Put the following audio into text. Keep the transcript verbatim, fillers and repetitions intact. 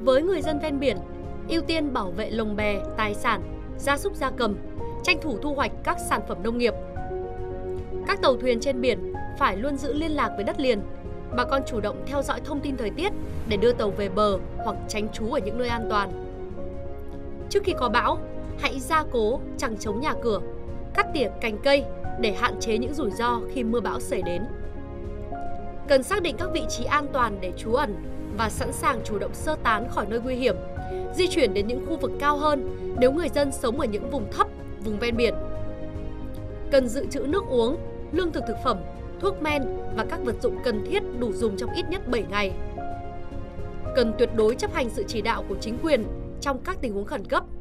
Với người dân ven biển, ưu tiên bảo vệ lồng bè, tài sản, gia súc gia cầm, tranh thủ thu hoạch các sản phẩm nông nghiệp. Các tàu thuyền trên biển phải luôn giữ liên lạc với đất liền. Bà con chủ động theo dõi thông tin thời tiết để đưa tàu về bờ hoặc tránh trú ở những nơi an toàn. Trước khi có bão, hãy gia cố chằng chống nhà cửa, cắt tỉa cành cây để hạn chế những rủi ro khi mưa bão xảy đến. Cần xác định các vị trí an toàn để trú ẩn và sẵn sàng chủ động sơ tán khỏi nơi nguy hiểm, di chuyển đến những khu vực cao hơn nếu người dân sống ở những vùng thấp, vùng ven biển. Cần dự trữ nước uống, lương thực thực phẩm, thuốc men và các vật dụng cần thiết đủ dùng trong ít nhất bảy ngày. Cần tuyệt đối chấp hành sự chỉ đạo của chính quyền trong các tình huống khẩn cấp.